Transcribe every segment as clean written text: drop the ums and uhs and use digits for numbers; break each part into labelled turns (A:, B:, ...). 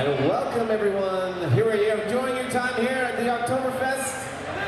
A: And welcome everyone. Here we are enjoying your time here at the Oktoberfest.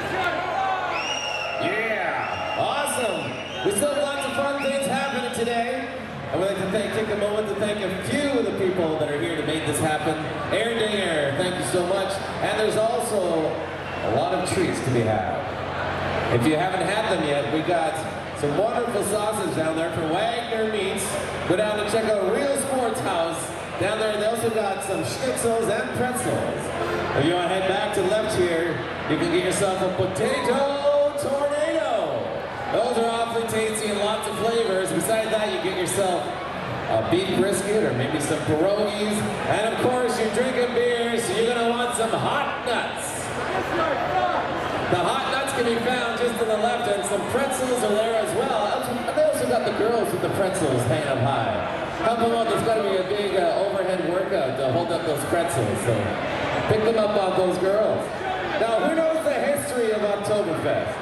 A: Yeah, awesome. We still have lots of fun things happening today. I would like to take a moment to thank a few of the people that are here to make this happen. Erdinger, thank you so much. And there's also a lot of treats to be had. If you haven't had them yet, we got some wonderful sausage down there from Wagner Meats. Go down and check out Real Sports House. Down there, they also got some schnitzels and pretzels. If you want to head back to the left here, you can get yourself a potato tornado. Those are awfully tasty and lots of flavors. Besides that, you get yourself a beef brisket or maybe some pierogies. And of course, you're drinking beer, so you're going to want some hot nuts. The hot nuts can be found just to the left, and some pretzels are there as well. They also got the girls with the pretzels hanging up high. Help them out, there's got to be a big overhead workout to hold up those pretzels, so pick them up on those girls. Now, who knows the history of Oktoberfest?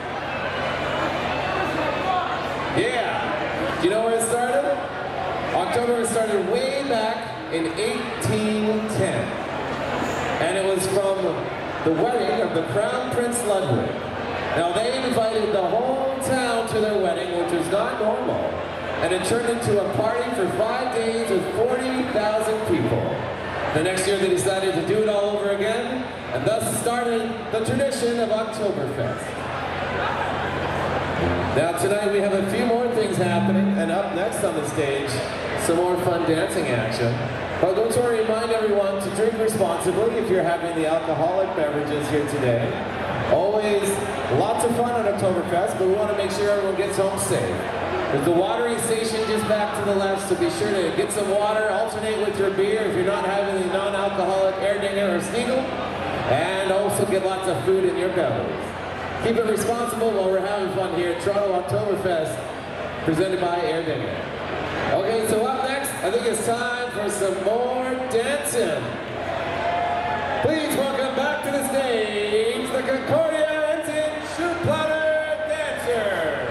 A: Yeah. Do you know where it started? Oktoberfest started way back in 1810. And it was from the wedding of the Crown Prince Ludwig. Now, they invited the whole town to their wedding, which was not normal. And it turned into a party for 5 days with 40,000 people. The next year they decided to do it all over again, and thus started the tradition of Oktoberfest. Now tonight we have a few more things happening, and up next on the stage, some more fun dancing action. But don't worry, remind everyone to drink responsibly if you're having the alcoholic beverages here today. Always lots of fun on Oktoberfest, but we want to make sure everyone gets home safe. There's the watering station just back to the left, so be sure to get some water, alternate with your beer if you're not having the non-alcoholic Erdinger or Stiegel, and also get lots of food in your bellies. Keep it responsible while we're having fun here at Toronto Oktoberfest, presented by Erdinger. Okay, so up next, I think it's time for some more dancing. Please welcome back to the stage, the Concordia Ensign Shoe-Plotter Dancers.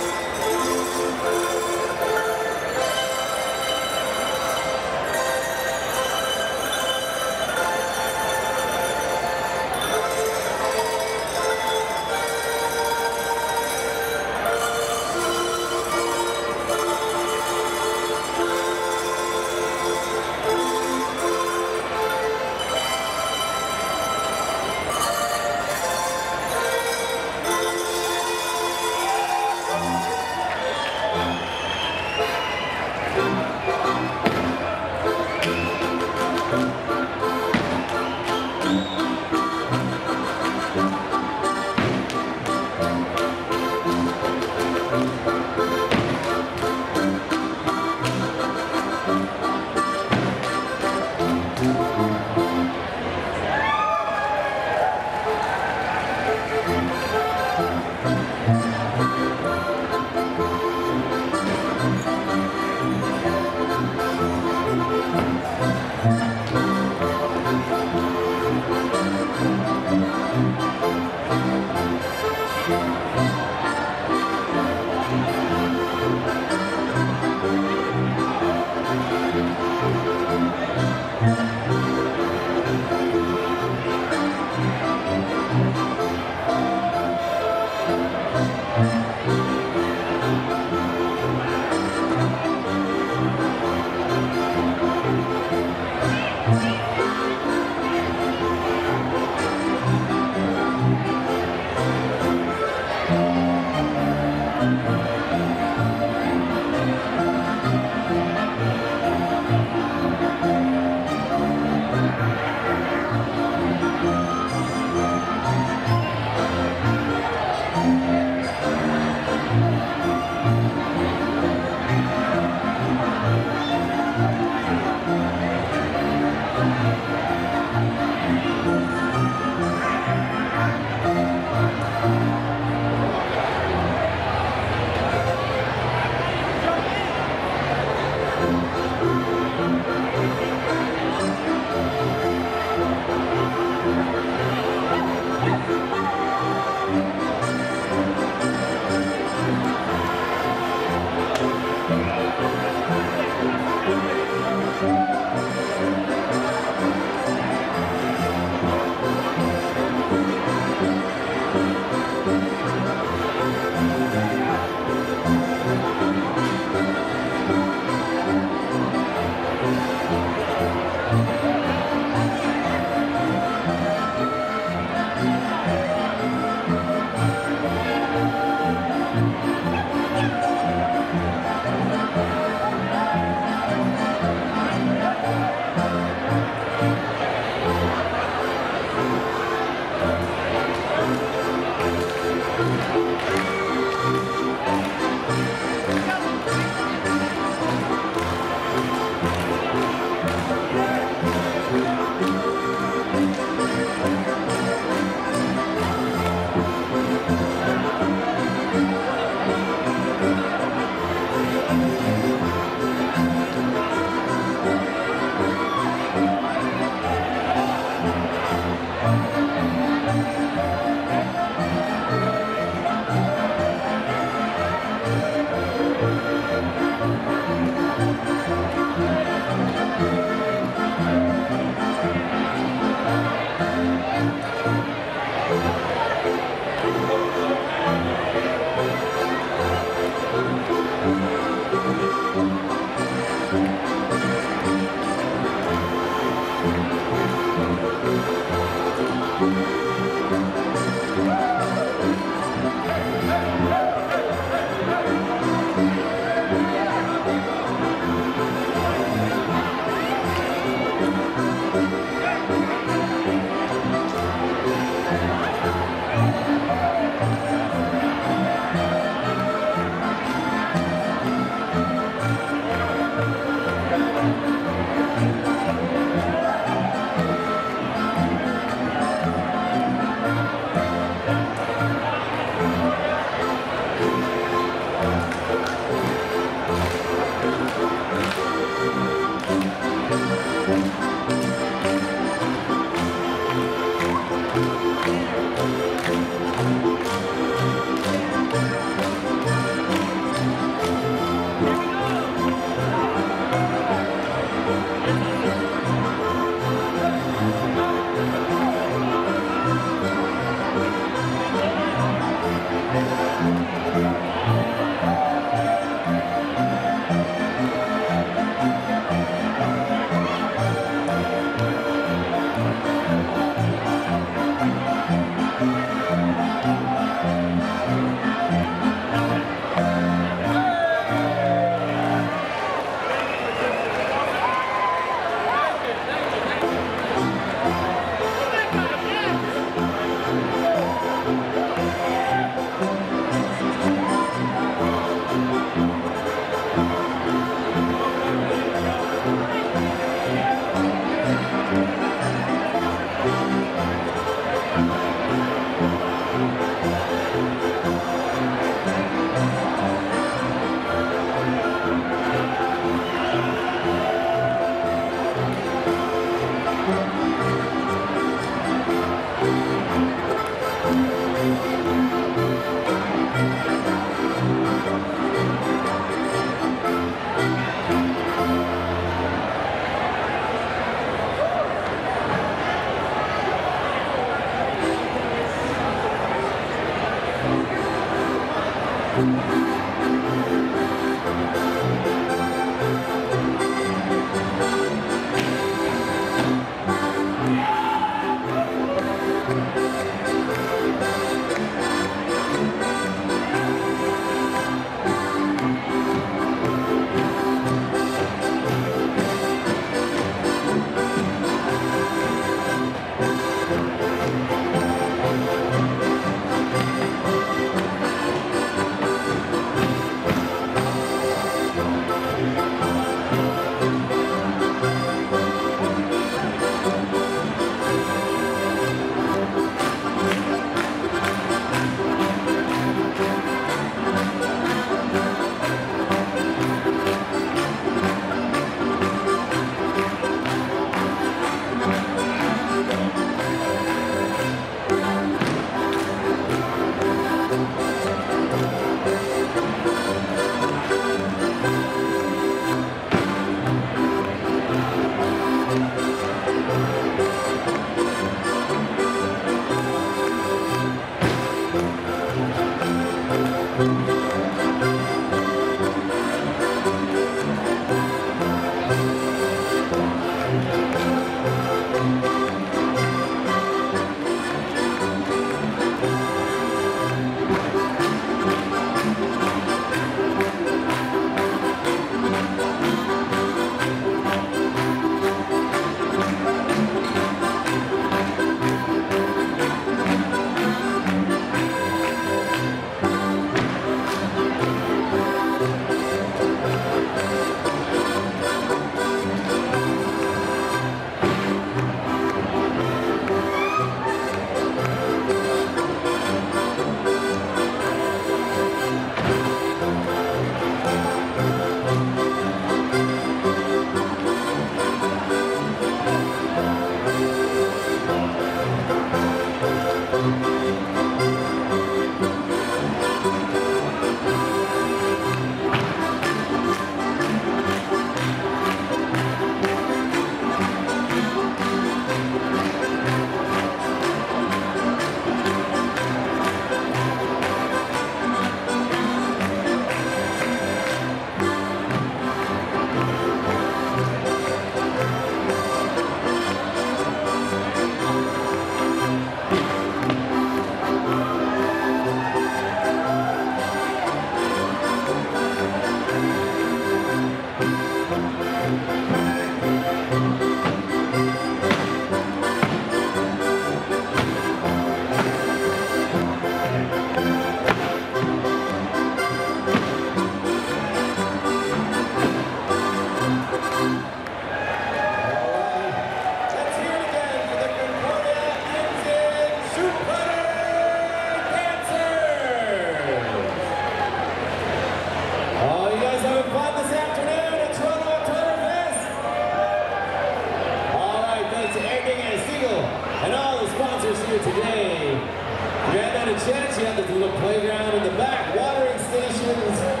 A: Today. If you had a chance, you had the little playground in the back, watering stations,